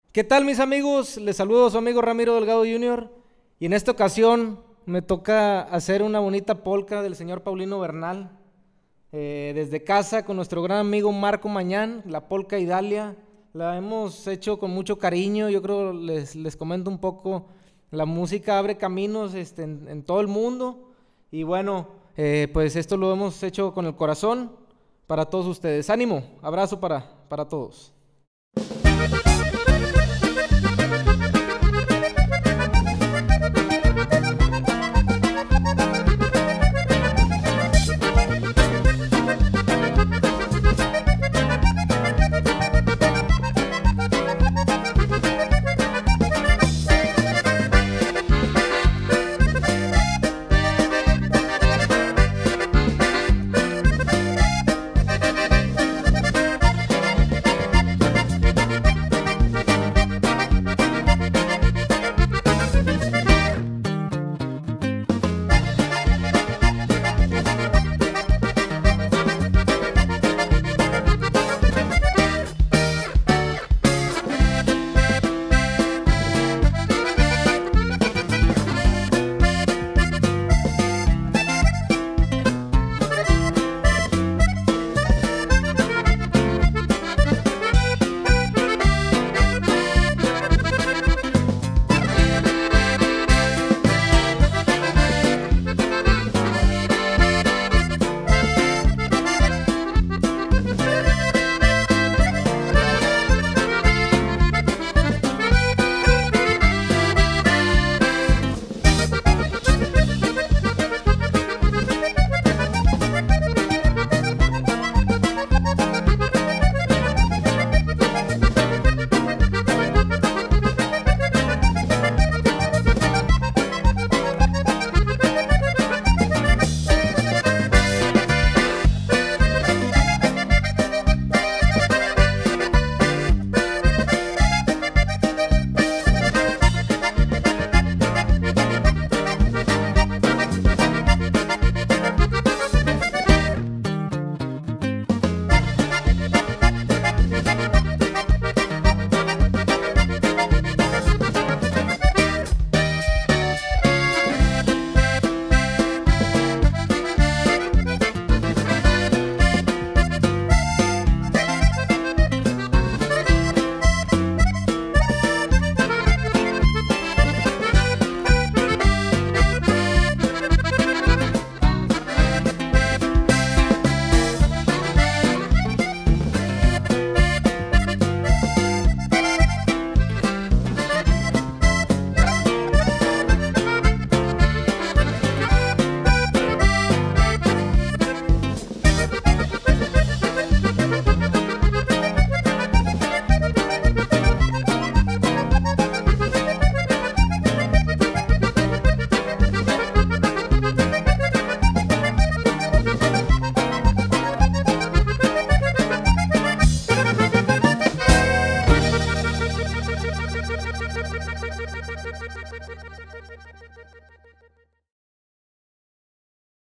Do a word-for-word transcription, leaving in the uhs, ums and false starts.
¿Qué tal, mis amigos? Les saludo a su amigo Ramiro Delgado junior y en esta ocasión me toca hacer una bonita polca del señor Paulino Bernal, eh, desde casa con nuestro gran amigo Marco Mañán, la polca Idalia. La hemos hecho con mucho cariño. Yo creo les, les comento un poco. La música abre caminos este, en, en todo el mundo y bueno, eh, pues esto lo hemos hecho con el corazón para todos ustedes. Ánimo, abrazo para, para todos.